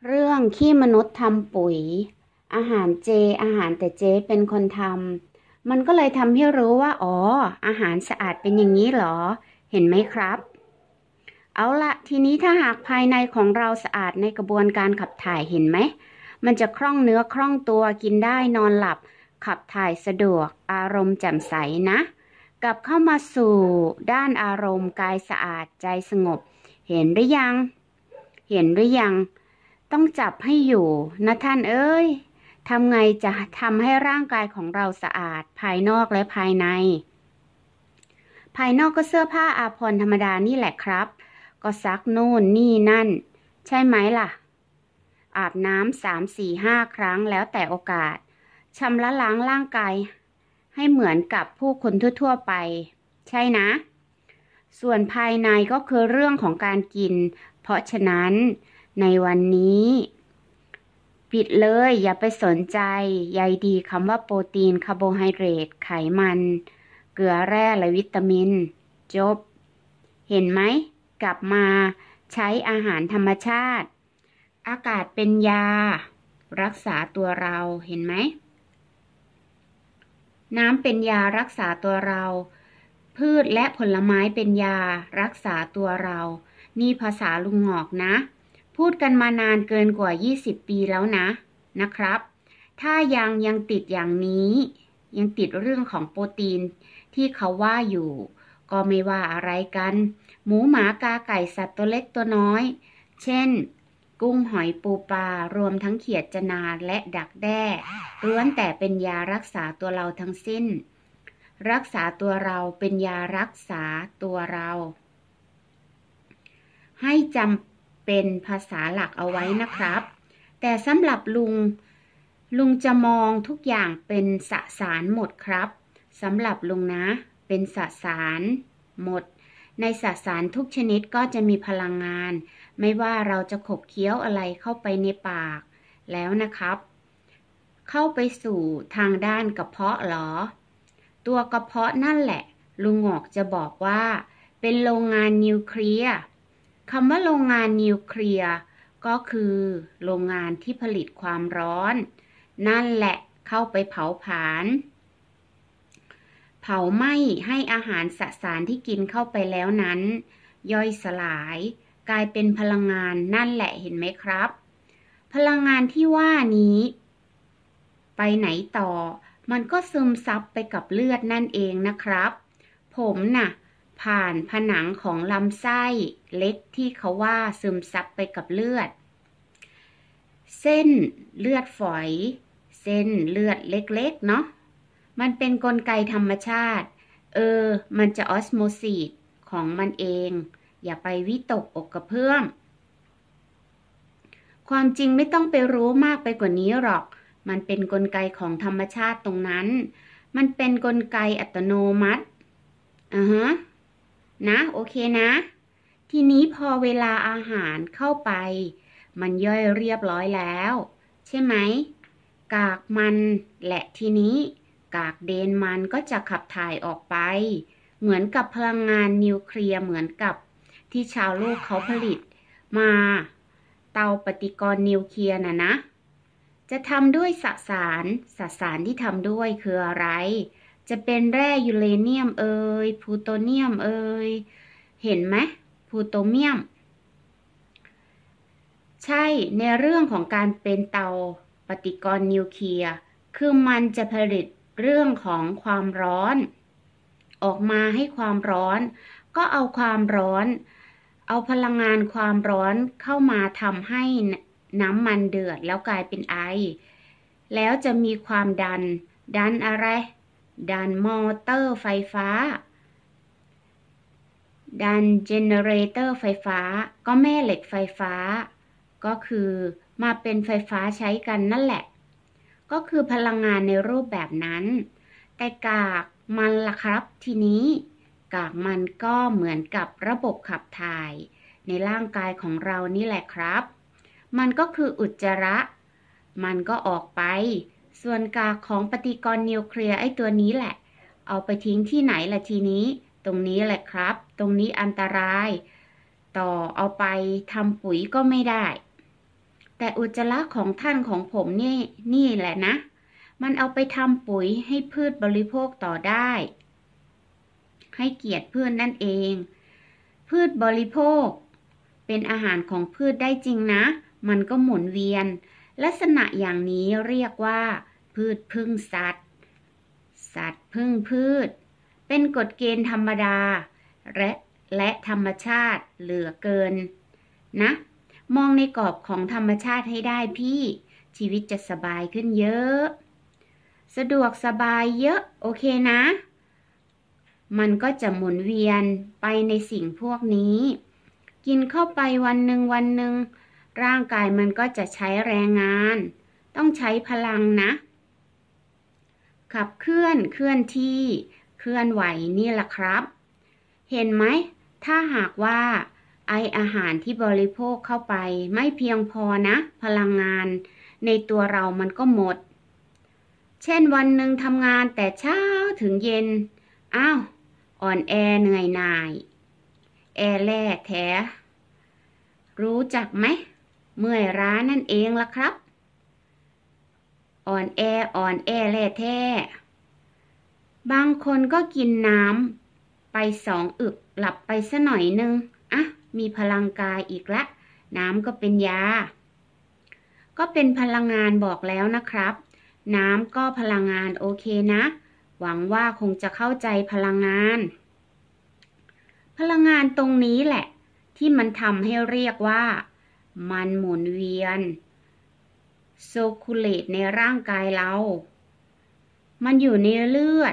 เรื่องขี้มนุษย์ทำปุ๋ยอาหารเจอาหารแต่เจเป็นคนทำมันก็เลยทำให้รู้ว่าอ๋ออาหารสะอาดเป็นอย่างนี้เหรอเห็นไหมครับเอาละทีนี้ถ้าหากภายในของเราสะอาดในกระบวนการขับถ่ายเห็นไหมมันจะคล่องเนื้อคล่องตัวกินได้นอนหลับขับถ่ายสะดวกอารมณ์แจ่มใสนะกลับเข้ามาสู่ด้านอารมณ์กายสะอาดใจสงบเห็นหรือยังเห็นหรือยัง ต้องจับให้อยู่นะท่านเอ้ยทำไงจะทำให้ร่างกายของเราสะอาดภายนอกและภายในภายนอกก็เสื้อผ้าอาภรณ์ธรรมดานี่แหละครับก็ซักโน่นนี่นั่นใช่ไหมล่ะอาบน้ำ3 4 5 ครั้งแล้วแต่โอกาสชำระล้างร่างกายให้เหมือนกับผู้คนทั่วๆไปใช่นะส่วนภายในก็คือเรื่องของการกินเพราะฉะนั้นในวันนี้ปิดเลยอย่าไปสนใจใยดีคำว่าโปรตีนคาร์โบไฮเดรตไขมันเกลือแร่และวิตามินจบเห็นไหมกลับมาใช้อาหารธรรมชาติอากาศเป็นยารักษาตัวเราเห็นไหมน้ำเป็นยารักษาตัวเราพืชและผลไม้เป็นยารักษาตัวเรานี่ภาษาลุงหงอกนะพูดกันมานานเกินกว่า20 ปีแล้วนะครับถ้ายังติดอย่างนี้ยังติดเรื่องของโปรตีนที่เขาว่าอยู่ก็ไม่ว่าอะไรกันหมูหมากาไก่สัตว์ตัวเล็กตัวน้อยเช่นกุ้งหอยปูปลารวมทั้งเขียดจนาและดักแด้ล้วนแต่เป็นยารักษาตัวเราทั้งสิ้นรักษาตัวเราเป็นยารักษาตัวเราให้จำเป็นภาษาหลักเอาไว้นะครับแต่สำหรับลุงจะมองทุกอย่างเป็นสสารหมดครับสำหรับลุงนะเป็นสสารหมดในสสารทุกชนิดก็จะมีพลังงานไม่ว่าเราจะขบเคี้ยวอะไรเข้าไปในปากแล้วนะครับเข้าไปสู่ทางด้านกระเพาะหรอตัวกระเพาะนั่นแหละลุงหงอกจะบอกว่าเป็นโรงงานนิวเคลียร์คำว่าโรงงานนิวเคลียร์ก็คือโรงงานที่ผลิตความร้อนนั่นแหละเข้าไปเผาผลาญเผาไหม้ให้อาหารสสารที่กินเข้าไปแล้วนั้นย่อยสลายกลายเป็นพลังงานนั่นแหละเห็นไหมครับพลังงานที่ว่านี้ไปไหนต่อมันก็ซึมซับไปกับเลือดนั่นเองนะครับผมผ่านผนังของลำไส้เล็กที่เขาว่าซึมซับไปกับเลือดเส้นเลือดฝอยเส้นเลือดเล็กๆเนาะมันเป็นกลไกธรรมชาติมันจะออสโมซิสของมันเองอย่าไปวิตกอกกระเพื่อมความจริงไม่ต้องไปรู้มากไปกว่านี้หรอกมันเป็นกลไกของธรรมชาติตรงนั้นมันเป็นกลไกอัตโนมัตินะโอเคนะทีนี้พอเวลาอาหารเข้าไปมันย่อยเรียบร้อยแล้วใช่ไหมกากมันและทีนี้กากเดนมันก็จะขับถ่ายออกไปเหมือนกับพลังงานนิวเคลียร์เหมือนกับที่ชาวโลกเขาผลิตมาเตาปฏิกรณ์นิวเคลียร์นะจะทำด้วยสารที่ทำด้วยคืออะไรจะเป็นแร่ยูเรเนียมพลูโตเนียมเห็นไหมพลูโตเมียมใช่ในเรื่องของการเป็นเตาปฏิกรณ์นิวเคลียร์คือมันจะผลิตเรื่องของความร้อนออกมาให้ความร้อนก็เอาความร้อนเอาพลังงานความร้อนเข้ามาทำให้น้ำมันเดือดแล้วกลายเป็นไอแล้วจะมีความดันอะไรดันมอเตอร์ไฟฟ้าดันเจเนเรเตอร์ไฟฟ้าก็แม่เหล็กไฟฟ้าก็คือมาเป็นไฟฟ้าใช้กันนั่นแหละก็คือพลังงานในรูปแบบนั้นแต่กากมันล่ะครับทีนี้กากมันก็เหมือนกับระบบขับถ่ายในร่างกายของเรานี่แหละครับมันก็คืออุจจาระมันก็ออกไปส่วนกากของปฏิกรณ์นิวเคลียร์ไอ้ตัวนี้แหละเอาไปทิ้งที่ไหนล่ะทีนี้ตรงนี้แหละครับตรงนี้อันตรายต่อเอาไปทำปุ๋ยก็ไม่ได้แต่อุจจาระของท่านของผมนี่แหละนะมันเอาไปทำปุ๋ยให้พืชบริโภคต่อได้ให้เกียรติพืชนั่นเองพืชบริโภคเป็นอาหารของพืชได้จริงนะมันก็หมุนเวียนลักษณะอย่างนี้เรียกว่าพืชพึ่งสัตว์สัตว์พึ่งพืชเป็นกฎเกณฑ์ธรรมดาและธรรมชาติเหลือเกินนะมองในกรอบของธรรมชาติให้ได้พี่ชีวิตจะสบายขึ้นเยอะสะดวกสบายเยอะโอเคนะมันก็จะหมุนเวียนไปในสิ่งพวกนี้กินเข้าไปวันหนึ่งร่างกายมันก็จะใช้แรงงานต้องใช้พลังนะขับเคลื่อนที่เคลื่อนไหวนี่แหละครับเห็นไหมถ้าหากว่าอาหารที่บริโภคเข้าไปไม่เพียงพอนะพลังงานในตัวเรามันก็หมดเช่นวันหนึ่งทำงานแต่เช้าถึงเย็นอ้าวอ่อนแอเหนื่อยหน่ายแอแล่แท้รู้จักไหมเมื่อยล้านั่นเองล่ะครับอ่อนแอแล่แท้บางคนก็กินน้ำไป2 อึกหลับไปซะหน่อยนึงอ่ะมีพลังกายอีกละน้ำก็เป็นยาก็เป็นพลังงานบอกแล้วนะครับน้ำก็พลังงานโอเคนะหวังว่าคงจะเข้าใจพลังงานตรงนี้แหละที่มันทำให้เรียกว่ามันหมุนเวียนโซคูเลตในร่างกายเรามันอยู่ในเลือด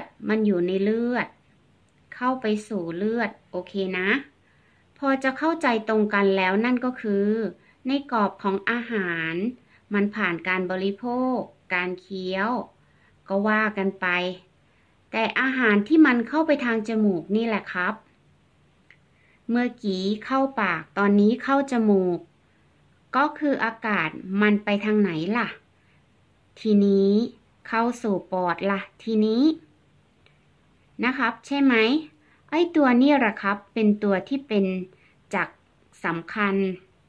เข้าไปสู่เลือดโอเคนะพอจะเข้าใจตรงกันแล้วนั่นก็คือในกรอบของอาหารมันผ่านการบริโภคการเคี้ยวก็ว่ากันไปแต่อาหารที่มันเข้าไปทางจมูกนี่แหละครับเมื่อกี้เข้าปากตอนนี้เข้าจมูกก็คืออากาศมันไปทางไหนล่ะทีนี้เข้าสู่ปอดล่ะทีนี้นะครับใช่ไหมไอ้ตัวนี้แหละครับเป็นตัวที่เป็นจักรสำคัญ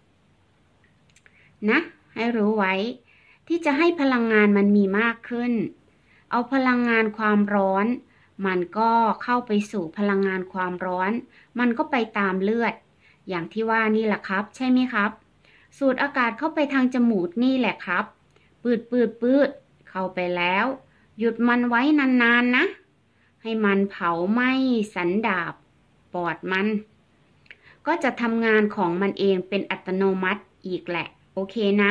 นะให้รู้ไว้ที่จะให้พลังงานมันมีมากขึ้นเอาพลังงานความร้อนมันก็เข้าไปสู่พลังงานความร้อนมันก็ไปตามเลือดอย่างที่ว่านี่แหละครับใช่ไหมครับสูดอากาศเข้าไปทางจมูกนี่แหละครับปืดเข้าไปแล้วหยุดมันไว้นานๆนะให้มันเผาไหม้สันดาปปอดมันก็จะทำงานของมันเองเป็นอัตโนมัติอีกแหละโอเคนะ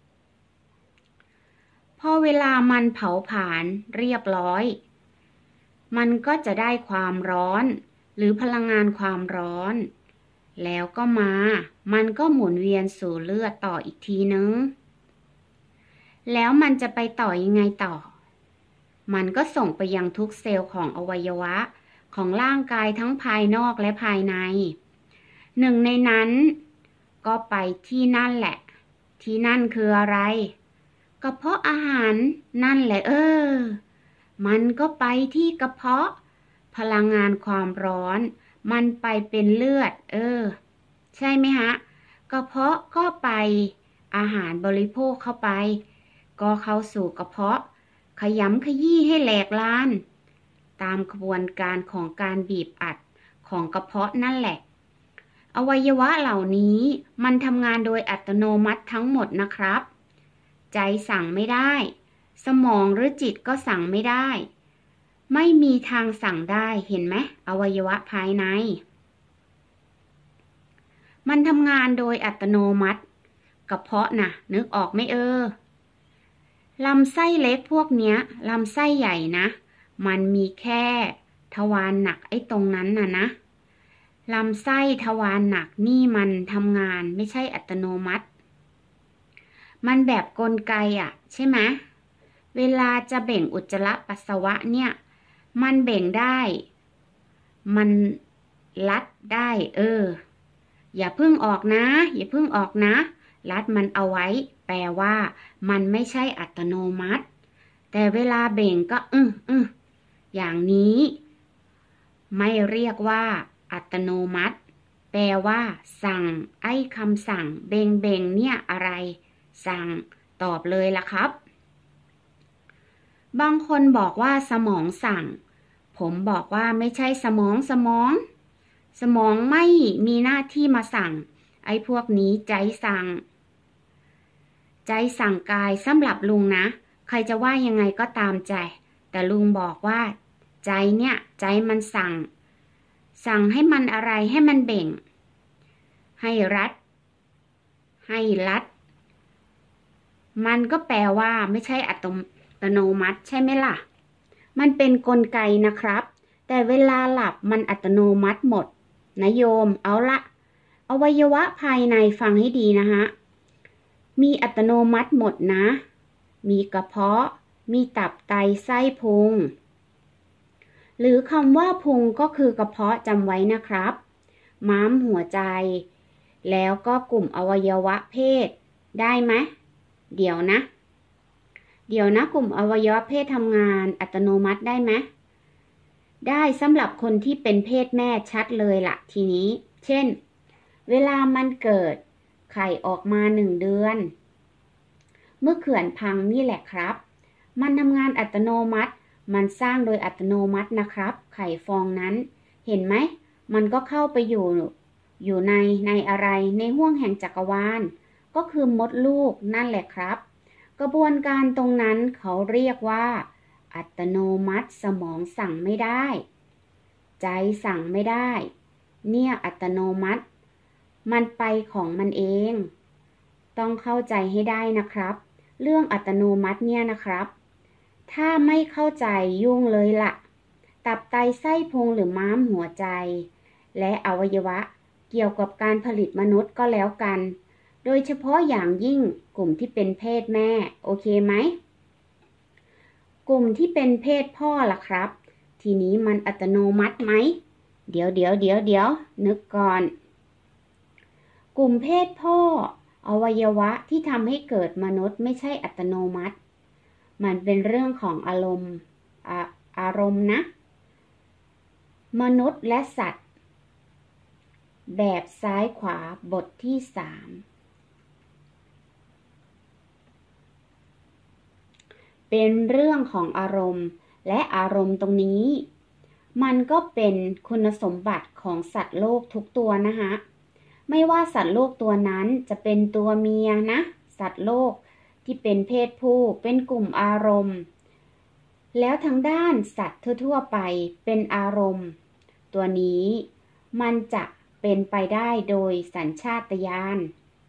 พอเวลามันเผาผลาญเรียบร้อยมันก็จะได้ความร้อนหรือพลังงานความร้อนแล้วก็มันก็หมุนเวียนสู่เลือดต่ออีกทีนึงแล้วมันจะไปต่อยังไงต่อมันก็ส่งไปยังทุกเซลล์ของอวัยวะของร่างกายทั้งภายนอกและภายในหนึ่งในนั้นก็ไปที่นั่นแหละที่นั่นคืออะไรกระเพาะอาหารนั่นแหละมันก็ไปที่กระเพาะพลังงานความร้อนมันไปเป็นเลือดใช่ไหมฮะกระเพาะก็ไปอาหารบริโภคเข้าไปก็เข้าสู่กระเพาะขยำขยี้ให้แหลกลานตามกระบวนการของการบีบอัดของกระเพาะนั่นแหละอวัยวะเหล่านี้มันทำงานโดยอัตโนมัติทั้งหมดนะครับใจสั่งไม่ได้สมองหรือจิตก็สั่งไม่ได้ไม่มีทางสั่งได้เห็นไหมอวัยวะภายในมันทำงานโดยอัตโนมัติกระเพาะน่ะนึกออกไหมลำไส้เล็กพวกเนี้ยลำไส้ใหญ่นะมันมีแค่ทวารหนักไอ้ตรงนั้นนะลำไส้ทวารหนักนี่มันทำงานไม่ใช่อัตโนมัติมันแบบกลไกใช่ไหมเวลาจะเบ่งอุจจาระปัสสาวะเนี่ยมันเบ่งได้มันลัดได้อย่าเพิ่งออกนะลัดมันเอาไว้แปลว่ามันไม่ใช่อัตโนมัติแต่เวลาเบ่งก็อย่างนี้ไม่เรียกว่าอัตโนมัติแปลว่าสั่งคำสั่งเบ่งเนี่ยอะไรสั่งตอบเลยล่ะครับบางคนบอกว่าสมองสั่งผมบอกว่าไม่ใช่สมองไม่มีหน้าที่มาสั่งไอ้พวกนี้ใจสั่งกายสำหรับลุงนะใครจะว่ายังไงก็ตามใจแต่ลุงบอกว่าใจเนี่ยใจมันสั่งให้มันอะไรให้มันเบ่งให้รัดมันก็แปลว่าไม่ใช่อัตโนมัติใช่ไหมล่ะมันเป็นกลไกนะครับแต่เวลาหลับมันอัตโนมัติหมดนะโยมเอาละอวัยวะภายในฟังให้ดีนะฮะมีอัตโนมัติหมดนะมีกระเพาะมีตับไตไส้พุงหรือคำว่าพุงก็คือกระเพาะจำไว้นะครับม้ามหัวใจแล้วก็กลุ่มอวัยวะเพศได้ไหมเดี๋ยวนะกลุ่มอวัยวะเพศทำงานอัตโนมัติได้ไหมได้สำหรับคนที่เป็นเพศแม่ชัดเลยล่ะทีนี้เช่นเวลามันเกิดไข่ออกมา1 เดือนเมื่อเขื่อนพังนี่แหละครับมันทำงานอัตโนมัติมันสร้างโดยอัตโนมัตินะครับไข่ฟองนั้นเห็นไหมมันก็เข้าไปอยู่ในอะไรในห้วงแห่งจักรวาลก็คือมดลูกนั่นแหละครับกระบวนการตรงนั้นเขาเรียกว่าอัตโนมัติสมองสั่งไม่ได้ใจสั่งไม่ได้เนี่ยอัตโนมัติมันไปของมันเองต้องเข้าใจให้ได้นะครับเรื่องอัตโนมัติเนี่ยนะครับถ้าไม่เข้าใจยุ่งเลยล่ะตับไตไส้พุงหรือม้ามหัวใจและอวัยวะเกี่ยวกับการผลิตมนุษย์ก็แล้วกันโดยเฉพาะอย่างยิ่งกลุ่มที่เป็นเพศแม่โอเคไหมกลุ่มที่เป็นเพศพ่อล่ะครับทีนี้มันอัตโนมัติไหมเดี๋ยวนึกก่อนกลุ่มเพศพ่ออวัยวะที่ทำให้เกิดมนุษย์ไม่ใช่อัตโนมัติมันเป็นเรื่องของอารมณ์นะมนุษย์และสัตว์แบบซ้ายขวาบทที่ 3เป็นเรื่องของอารมณ์และอารมณ์ตรงนี้มันก็เป็นคุณสมบัติของสัตว์โลกทุกตัวนะฮะไม่ว่าสัตว์โลกตัวนั้นจะเป็นตัวเมียนะสัตว์โลกที่เป็นเพศผู้เป็นกลุ่มอารมณ์แล้วทางด้านสัตว์ทั่วไปเป็นอารมณ์ตัวนี้มันจะเป็นไปได้โดยสัญชาตญาณ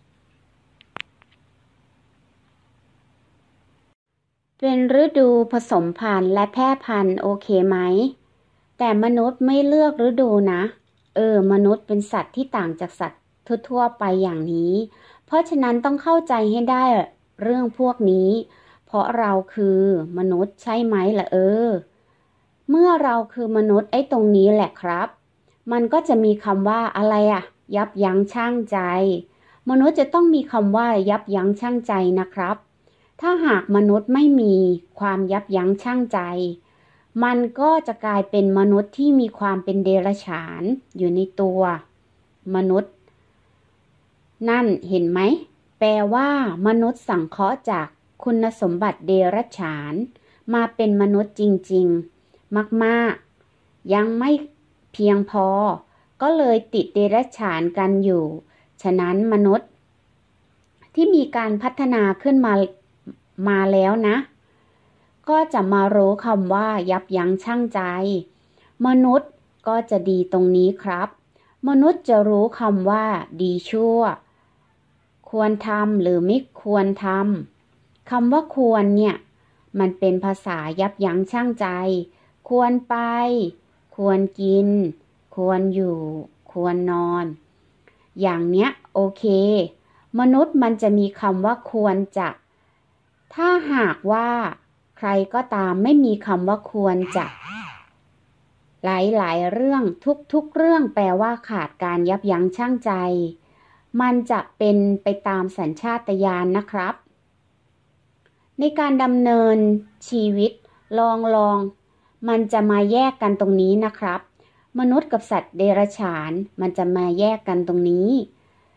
เป็นฤดูผสมพันธุ์และแพร่พันธุ์โอเคไหมแต่มนุษย์ไม่เลือกฤดูนะมนุษย์เป็นสัตว์ที่ต่างจากสัตว์ทั่วไปอย่างนี้เพราะฉะนั้นต้องเข้าใจให้ได้เรื่องพวกนี้เพราะเราคือมนุษย์ใช่ไหมล่ะเมื่อเราคือมนุษย์ไอ้ตรงนี้แหละครับมันก็จะมีคำว่าอะไรยับยั้งชั่งใจมนุษย์จะต้องมีคำว่ายับยั้งชั่งใจนะครับถ้าหากมนุษย์ไม่มีความยับยั้งชั่งใจมันก็จะกลายเป็นมนุษย์ที่มีความเป็นเดรัจฉานอยู่ในตัวมนุษย์นั่นเห็นไหมแปลว่ามนุษย์สังเคราะห์จากคุณสมบัติเดรัจฉานมาเป็นมนุษย์จริงๆมากๆยังไม่เพียงพอก็เลยติดเดรัจฉานกันอยู่ฉะนั้นมนุษย์ที่มีการพัฒนาขึ้นมาแล้วนะก็จะมารู้คำว่ายับยั้งชั่งใจมนุษย์ก็จะดีตรงนี้ครับมนุษย์จะรู้คำว่าดีชั่วควรทำหรือไม่ควรทำคำว่าควรเนี่ยมันเป็นภาษายับยั้งชั่งใจควรไปควรกินควรอยู่ควรนอนอย่างเนี้ยโอเคมนุษย์มันจะมีคำว่าควรจะถ้าหากว่าใครก็ตามไม่มีคำว่าควรจะหลายๆเรื่องทุกเรื่องแปลว่าขาดการยับยั้งชั่งใจมันจะเป็นไปตามสัญชาตญาณนะครับในการดำเนินชีวิตลองมันจะมาแยกกันตรงนี้นะครับมนุษย์กับสัตว์เดรัจฉานมันจะมาแยกกันตรงนี้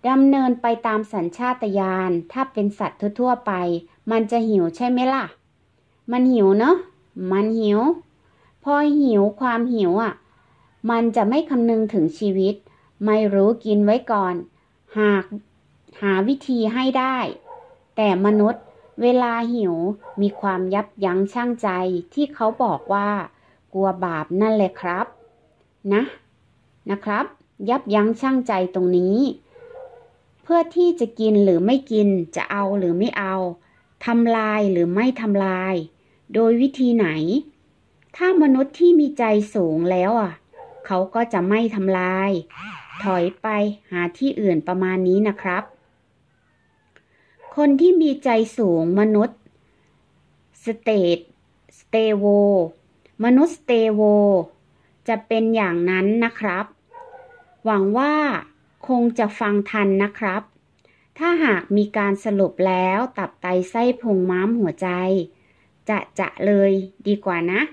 ดำเนินไปตามสัญชาตญาณถ้าเป็นสัตว์ทั่วๆไปมันจะหิวใช่ไหมล่ะมันหิวเนอะมันหิวพอหิวความหิวมันจะไม่คำนึงถึงชีวิตไม่รู้กินไว้ก่อนหาวิธีให้ได้แต่มนุษย์เวลาหิวมีความยับยั้งชั่งใจที่เขาบอกว่ากลัวบาปนั่นแหละครับนะครับยับยั้งชั่งใจตรงนี้เพื่อที่จะกินหรือไม่กินจะเอาหรือไม่เอาทำลายหรือไม่ทำลายโดยวิธีไหนถ้ามนุษย์ที่มีใจสูงแล้วเขาก็จะไม่ทำลายถอยไปหาที่อื่นประมาณนี้นะครับคนที่มีใจสูงมนุษย์สเตโวมนุษย์สเตโวจะเป็นอย่างนั้นนะครับหวังว่าคงจะฟังทันนะครับถ้าหากมีการสรุปแล้วตับไตไส้พุงม้ามหัวใจจะเลยดีกว่านะ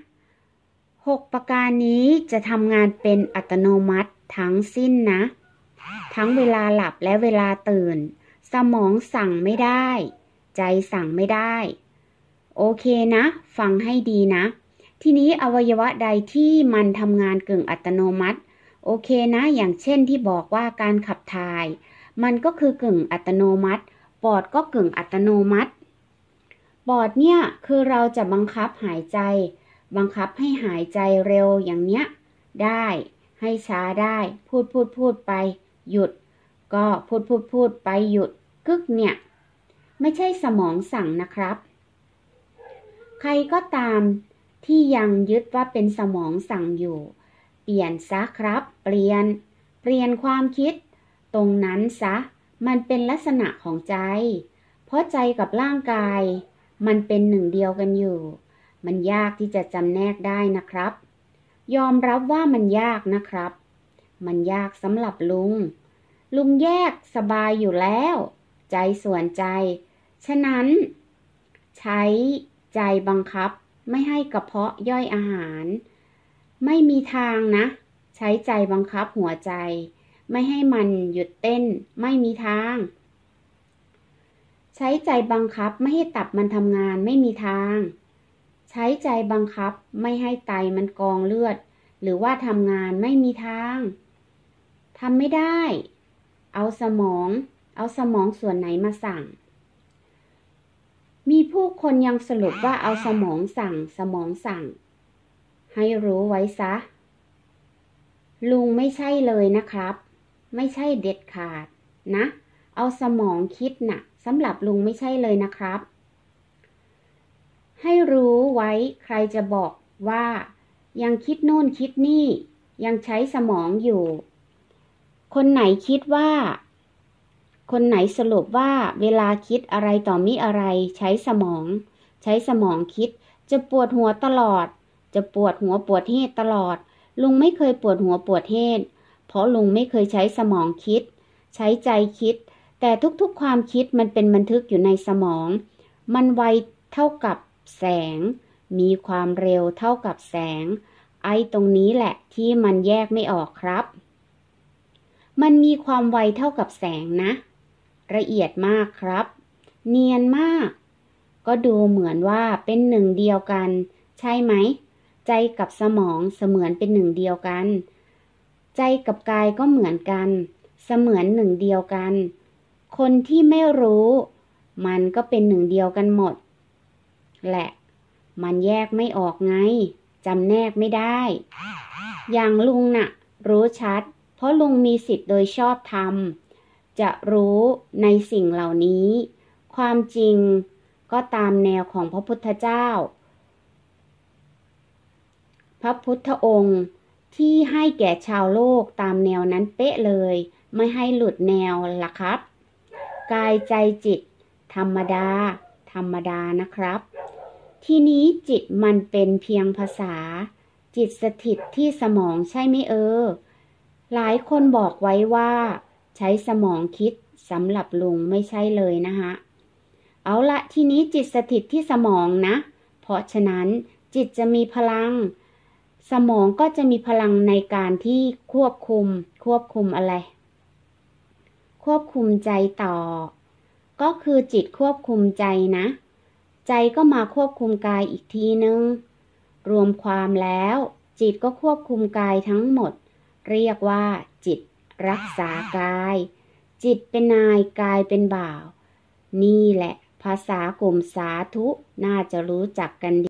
6ประการนี้จะทำงานเป็นอัตโนมัติทั้งสิ้นนะทั้งเวลาหลับและเวลาตื่นสมองสั่งไม่ได้ใจสั่งไม่ได้โอเคนะฟังให้ดีนะทีนี้อวัยวะใดที่มันทำงานกึ่งอัตโนมัติโอเคนะอย่างเช่นที่บอกว่าการขับถ่ายมันก็คือกึ่งอัตโนมัติปอดก็กึ่งอัตโนมัติปอดเนี่ยคือเราจะบังคับหายใจบังคับให้หายใจเร็วอย่างเนี้ยได้ให้ช้าได้พูดไปหยุดก็พูดไปหยุดกึกเนี่ยไม่ใช่สมองสั่งนะครับใครก็ตามที่ยังยึดว่าเป็นสมองสั่งอยู่เปลี่ยนซะครับเปลี่ยนความคิดตรงนั้นซะมันเป็นลักษณะของใจเพราะใจกับร่างกายมันเป็นหนึ่งเดียวกันอยู่มันยากที่จะจำแนกได้นะครับยอมรับว่ามันยากนะครับมันยากสำหรับลุงแยกสบายอยู่แล้วใจส่วนใจฉะนั้นใช้ใจบังคับไม่ให้กระเพาะย่อยอาหารไม่มีทางนะใช้ใจบังคับหัวใจไม่ให้มันหยุดเต้นไม่มีทางใช้ใจบังคับไม่ให้ตับมันทำงานไม่มีทางใช้ใจบังคับไม่ให้ไตมันกองเลือดหรือว่าทำงานไม่มีทางทำไม่ได้เอาสมองส่วนไหนมาสั่งมีผู้คนยังสรุปว่าเอาสมองสั่งให้รู้ไว้ซะลุงไม่ใช่เลยนะครับไม่ใช่เด็ดขาดนะเอาสมองคิดน่ะสำหรับลุงไม่ใช่เลยนะครับให้รู้ไว้ใครจะบอกว่ายังคิดโน่นคิดนี่ยังใช้สมองอยู่คนไหนสรุปว่าเวลาคิดอะไรต่อมิอะไรใช้สมองคิดจะปวดหัวตลอดจะปวดหัวปวดเฮดตลอดลุงไม่เคยปวดหัวปวดเฮดเพราะลุงไม่เคยใช้สมองคิดใช้ใจคิดแต่ทุกๆความคิดมันเป็นบันทึกอยู่ในสมองมันไวเท่ากับแสงมีความเร็วเท่ากับแสงตรงนี้แหละที่มันแยกไม่ออกครับมันมีความไวเท่ากับแสงนะละเอียดมากครับเนียนมากก็ดูเหมือนว่าเป็นหนึ่งเดียวกันใช่ไหมใจกับสมองเสมือนเป็นหนึ่งเดียวกันใจกับกายก็เหมือนกันเสมือนหนึ่งเดียวกันคนที่ไม่รู้มันก็เป็นหนึ่งเดียวกันหมดแหละมันแยกไม่ออกไงจำแนกไม่ได้อย่างลุงน่ะรู้ชัดเพราะลุงมีสิทธิ์โดยชอบธรรมจะรู้ในสิ่งเหล่านี้ความจริงก็ตามแนวของพระพุทธเจ้าพระพุทธองค์ที่ให้แก่ชาวโลกตามแนวนั้นเป๊ะเลยไม่ให้หลุดแนวล่ะครับกายใจจิตธรรมดานะครับทีนี้จิตมันเป็นเพียงภาษาจิตสถิตที่สมองใช่ไหมหลายคนบอกไว้ว่าใช้สมองคิดสำหรับลุงไม่ใช่เลยนะคะเอาละทีนี้จิตสถิตที่สมองนะเพราะฉะนั้นจิตจะมีพลังสมองก็จะมีพลังในการที่ควบคุมอะไรควบคุมใจต่อ ก็คือจิตควบคุมใจนะ ใจก็มาควบคุมกายอีกทีนึง รวมความแล้วจิตก็ควบคุมกายทั้งหมด เรียกว่าจิตรักษากาย จิตเป็นนายกายเป็นบ่าว นี่แหละภาษากลุ่มสาธุน่าจะรู้จักกันดี